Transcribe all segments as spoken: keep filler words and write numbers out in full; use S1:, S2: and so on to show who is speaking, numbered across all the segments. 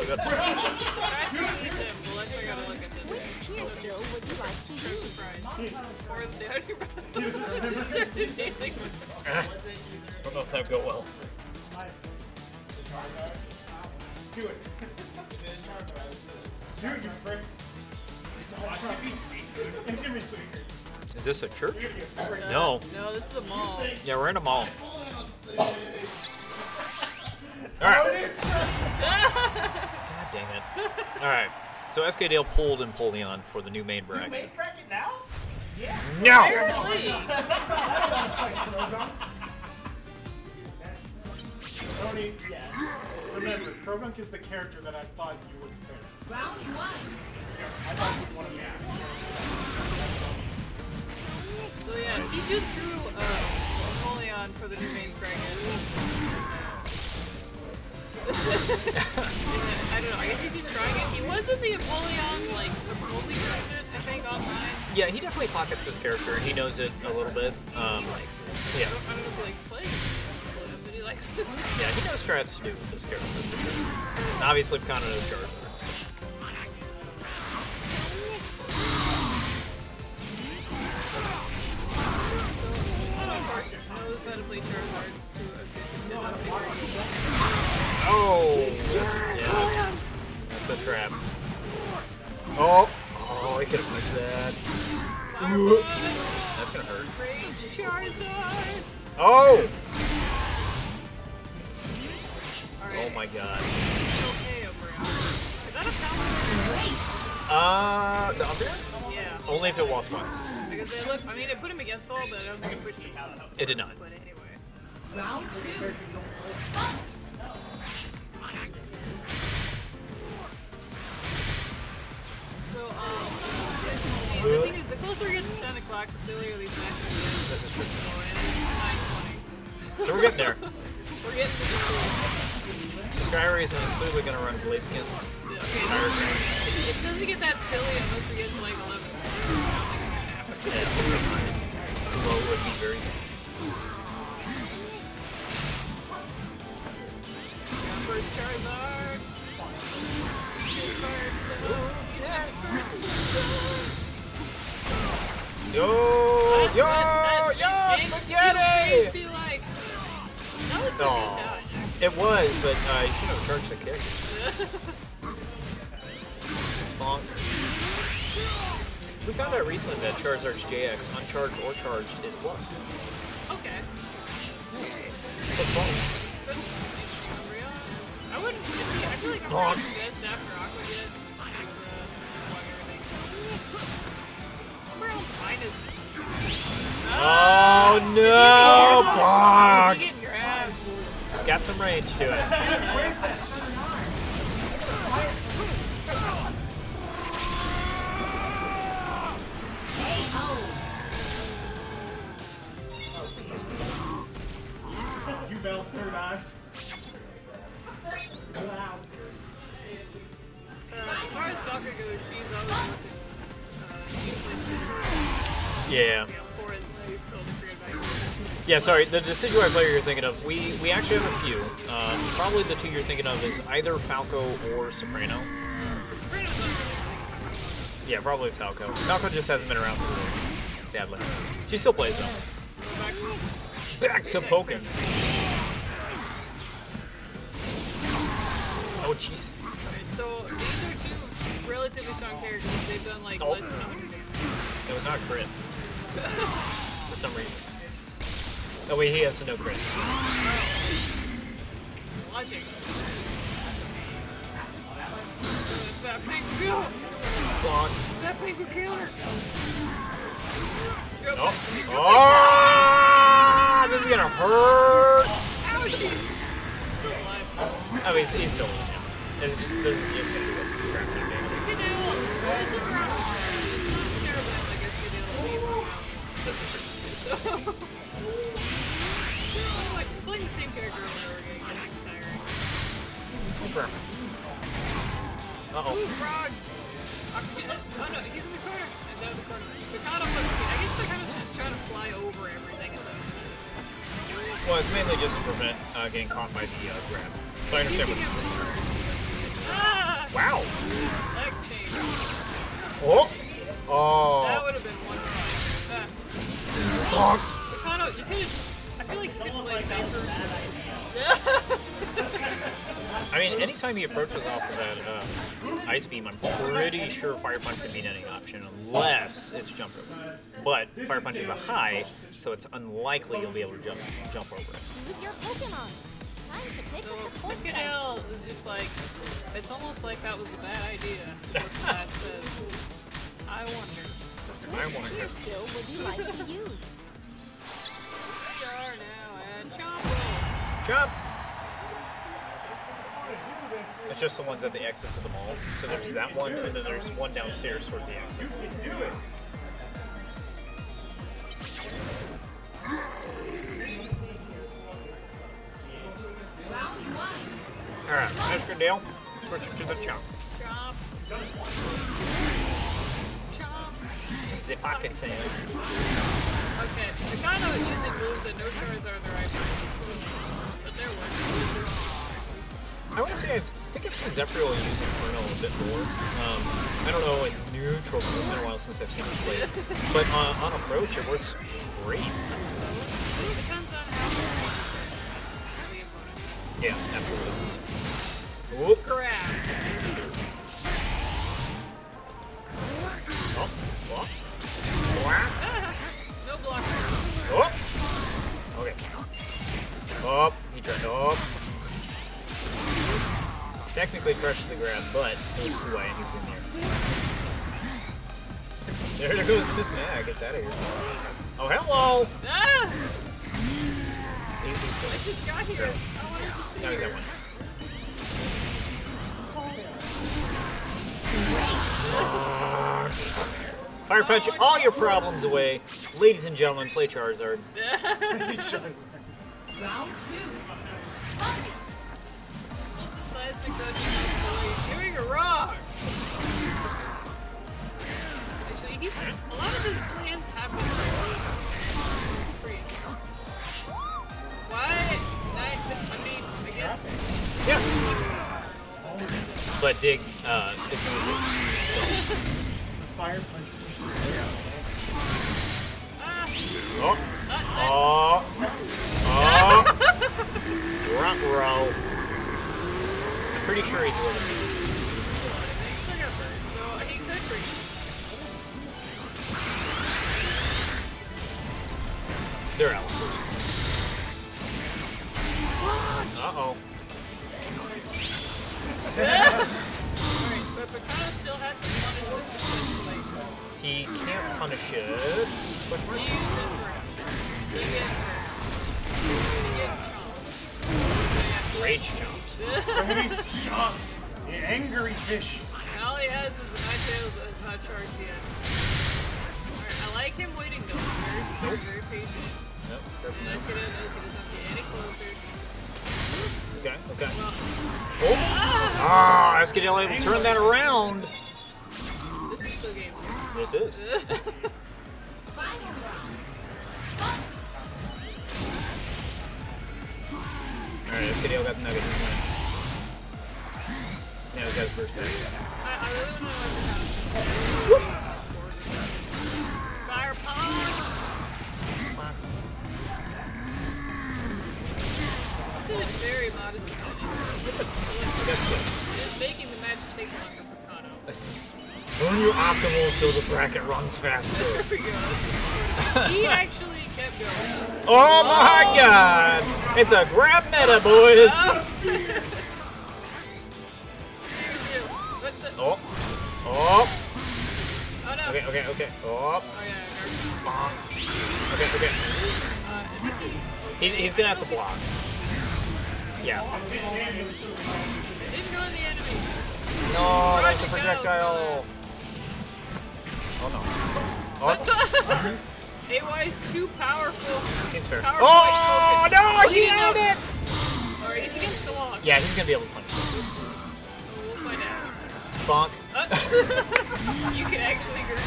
S1: it.
S2: Try to use him, but let's I gotta look at this.
S3: Which cheer skill would you like to use?
S2: Or the down your breath.
S1: I don't know if that would go well.
S4: Do it. Do it, you prick. Watch it be sweet, dude. It's gonna be sweet.
S1: Is this a church?
S2: Uh,
S1: No.
S2: No, this is a mall.
S1: Yeah, we're in a mall. Alright. God dang it. Alright. So S K Dale pulled Empoleon for the new main bracket.
S4: Main bracket now? Yeah.
S1: No!
S4: Tony, yeah. Remember, Krogunk is the character that I thought you would pick.
S3: Round one.
S4: I thought you'd want to be.
S2: So yeah, he just drew uh, Empoleon for the new main bracket. I don't know, I guess he's just trying it. He was in the Empoleon, like, remotely tournament, I think, online.
S1: Yeah, he definitely pockets this character, and he knows it a little bit. Um, yeah.
S2: I don't, I don't know if he likes playing Empoleon, but he likes to.
S1: Yeah, he knows strats to do with this character. And obviously, Kana knows charts.
S2: Knows how to play Charizard to a good
S1: Oh! Yeah. That's a trap. Oh! Oh, he could have pushed that. That's gonna hurt.
S2: Rage Charizard!
S1: Oh!
S2: Alright.
S1: Oh my god.
S2: Okay, Umbreon. Is that a Falcon?
S1: Uh, the Umbreon?
S2: Yeah.
S1: Only if it wall spots.
S2: Because they look, I mean, it put him against all, but I don't think it pushed him out.
S1: It did not.
S2: But anyway.
S3: Round two.
S2: So, um, see, the thing is, the closer we get to ten o'clock, the sillier these matches get.
S1: This is true.
S2: So, and it's nine twenty.
S1: So we're getting there.
S2: We're getting to the
S1: Skyrays is clearly gonna run Blaziken.
S2: Okay, it doesn't get that silly unless we get to like eleven.
S1: Yeah, well, it would be very good.
S2: First Charizard. First,
S1: Yo! Yo! Yo! Spaghetti!
S2: Be like, that was a good
S1: Aw.
S2: dodge.
S1: It was, but uh, you should have charged the kick. Bonk. We found out recently that Charizard's J X, uncharged or charged, is plus.
S2: Okay.
S1: Plus bonk.
S2: I wouldn't see, I feel like I'm
S1: Bonk.
S2: probably best after Aqua yet. Umbreon minus.
S1: Oh no! Bonk!
S2: He's getting grabbed.
S1: It's got some range to it.
S4: You Bell's third eye. Wow.
S2: Uh, as far as Stalker goes, she's always looking. Uh, she's like,
S1: Yeah.
S2: you know, for his life, totally forget about it.
S1: Yeah, sorry, the Decidueye player you're thinking of, we, we actually have a few. Um, probably the two you're thinking of is either Falco or Soprano.
S2: The Soprano's not really a
S1: Yeah, probably Falco. Falco just hasn't been around for sadly. She still plays though. Back to Pokken. Oh jeez.
S2: Alright, so these are two relatively strong characters. They've done like
S1: Oh.
S2: less than one hundred damage.
S1: It was not a crit. For some reason. Oh wait, he has no crit.
S2: Logic. That Pingu!
S1: Bonk.
S2: That Pingu counter!
S1: Oh. Oh! This is gonna hurt!
S2: Ouchie! Still alive.
S1: I mean, he's, he's still in. This, this is just gonna be a crap team game.
S2: Skidoo! This is round one. It's not terribly like a Skidoo team.
S1: This is true.
S2: So... like, playing the same character over and over again gets tiring.
S1: Confirm. Uh-oh.
S2: Ooh, frog! Oh no, he's in the corner! He's out of the corner. The Kana was, I guess the Kana's just trying to fly over everything at those times.
S1: Well, it's mainly just to prevent uh, getting caught by the uh, grab. So I understand what you're saying.
S2: Ah!
S1: Oh! Oh!
S2: That would have been one shot.
S1: Bonk.
S2: Mikado, you could have. I feel like you could play safer.
S1: I mean, anytime he approaches off of that uh, ice beam, I'm pretty sure Fire Punch can be an ending option, unless it's jump over. But Fire Punch is a high, so it's unlikely you'll be able to jump jump over it.
S3: Choose your Pokemon. Time to pick
S2: So
S3: a support type.
S2: Muscadel is just like, it's almost like that was a bad idea. That says, I wonder.
S1: I wonder.
S3: What skill would you like to use?
S2: We are now at Chompo.
S1: Jump! It's just the ones at the exits of the mall. So there's that one, and then there's one downstairs towards the exit. Alright, Muscadel, switch it to the chomp.
S2: Chomp. Chomp.
S1: The pocket sand.
S2: Okay, Mikado using moves that no Charizard are the right ones. But they're working.
S1: I want to say, I think I've seen Zephyriel use Inferno a bit more. Um, I don't know in neutral, because it's been a while since I've seen it played. But uh, on approach, it works great.
S2: It depends on how the opponent.
S1: Yeah, absolutely. Whoop.
S2: Grab.
S1: Oh, oh. Whack.
S2: No block.
S1: Oh. Okay. Oh, he tried. Oh. Technically crushed the grab, but it was too high and he was in there. There goes Miss Mag. It's out of here. Oh, hello!
S2: Ah!
S1: He's, he's still
S2: I just got here. I wanted to see
S1: Now he's
S2: her.
S1: at one. Fire Punch all your problems away. Ladies and gentlemen, play Charizard.
S3: Round two.
S2: What's the seismic dodge doing wrong? Actually, he's, a lot of his plans have been It's pretty Why? That, I mean, I guess.
S1: Yeah. But Dig, uh, is
S4: Fire punch pushes it down.
S2: Ah,
S1: Oh.
S2: uh, uh,
S1: Oh. Oh. Front row. I'm pretty sure he's winning.
S2: still got burned, so he could bring it.
S1: They're out. Uh-oh.
S2: Alright, but Mikado still has to punish this situation.
S1: He can't punish it. What
S2: He used Inferno. He get He get chomped.
S1: Rage jumped.
S4: Ready? Shot. The angry fish.
S2: And all he has is an Ninetales that is not charged yet. Alright, I like him waiting though. Very smart, very patient.
S1: Nope.
S2: And let's get in this, he doesn't have to get any closer.
S1: Okay, okay.
S2: Well,
S1: Oh! Ah, Escadale able to turn that around.
S2: this is still game.
S1: This is.
S3: Final round.
S1: Alright, Escadale got the nugget. He's winning. Now he's got his first pick.
S2: I, I really want to know what Fire punch! This is very modest.
S1: That's good.
S2: Just making the match take longer for Kano.
S1: Burn your optimal so the bracket runs faster.
S2: There we go. He actually kept going.
S1: Oh my god! It's a grab meta, boys!
S2: Oh. What the?
S1: Oh. Oh.
S2: Oh no.
S1: Okay, okay, okay. Oh.
S2: Oh yeah,
S1: Bonk. Okay, okay.
S2: uh, I think he's
S1: He, he's gonna have to block. Yeah.
S2: didn't go in the enemy.
S1: No, that's a projectile. Oh no. Oh.
S2: A Y is too powerful.
S1: Seems fair.
S2: Powerful
S1: Oh
S2: like
S1: no!
S2: focus.
S1: He had it!
S2: Alright, he's against the wall.
S1: Yeah, he's gonna be able to punch it.
S2: So we'll find out.
S1: Bonk.
S2: Uh, you can actually agree.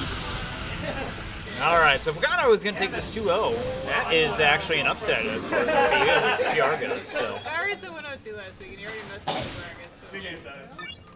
S1: Alright, so Pagano is going to take this two oh. That is actually an upset as far as P R goes. So.
S2: Skyris went oh two last week, and he already messed up the bracket. So.
S4: Big game time.